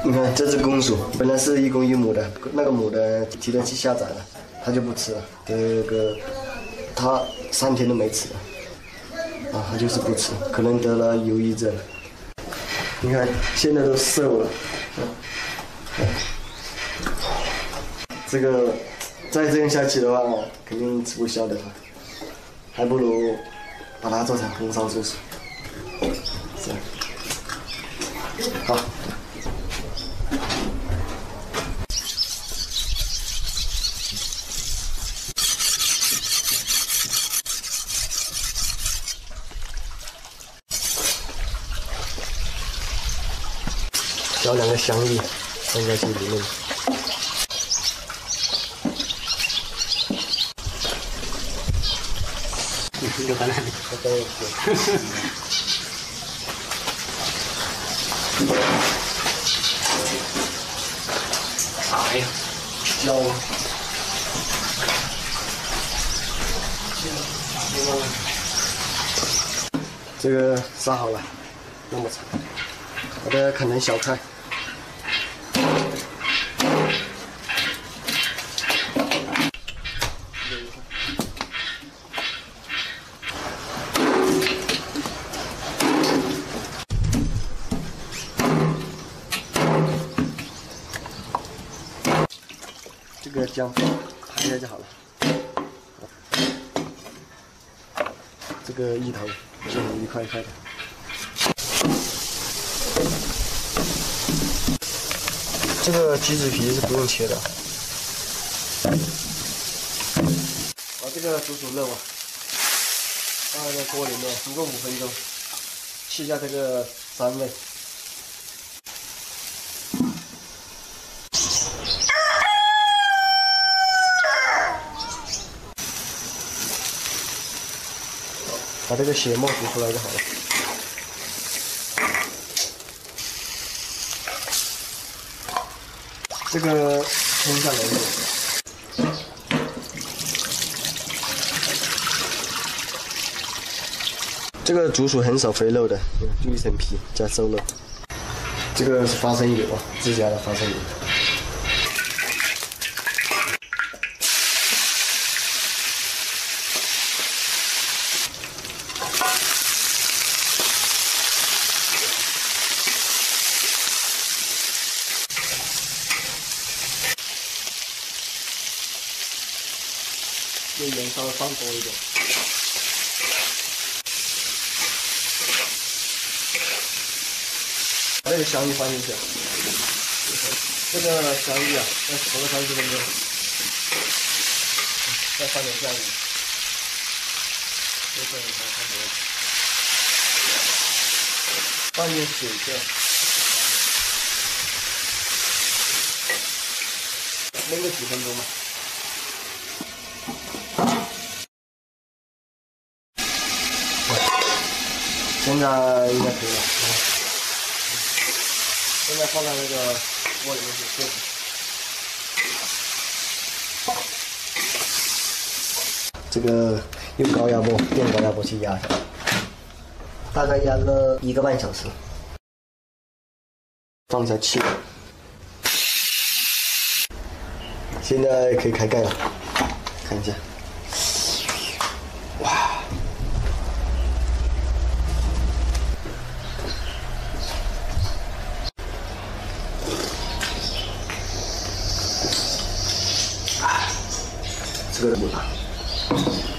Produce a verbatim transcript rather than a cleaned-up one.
你看这只公鼠，本来是一公一母的，那个母的体重器下载了，它就不吃了。这个它三天都没吃了，啊，它就是不吃，可能得了忧郁症。你看现在都瘦了，嗯、这个再这样下去的话，肯定吃不消的它，还不如把它做成红烧猪鼠。这样，好。找两个香叶放下去里面。 就在那里。哎呀， 椒。这个杀好了，那么长，把它砍成小块。这个姜拍一下就好了。这个芋头就一块一块的。这个鸡子皮是不用切的。把这个猪鼠肉啊，放在锅里面煮个五分钟，去一下这个膻味。把这个血沫煮出来就好了。这个冲下来一点。这个竹鼠很少肥肉的，就一层皮加瘦肉。这个是花生油啊，自家的花生油。这盐稍微放多一点。把这个香芋放进去，这个香芋啊，要炒个三十分钟，再放点酱油，这个放点水去，焖个几分钟吧。现在应该可以了。现在放在那个锅里面去炖。这个用高压锅，电高压锅去压一下，大概压个一个半小时。放一下气，现在可以开盖了，看一下。哇！这个不大。